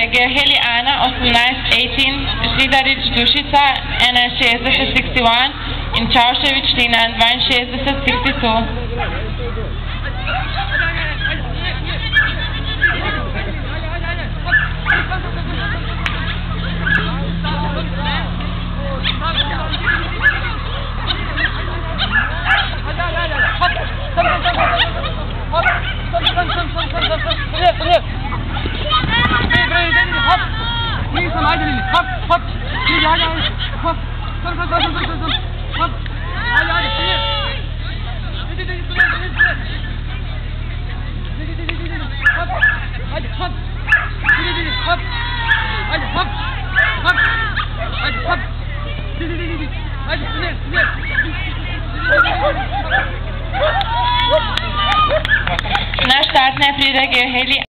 Gerheli Anna of Nice 18, Sridharic Dušica, Ana 61, in Čaušević Tina 62, 62. Na startne Frida Gerheli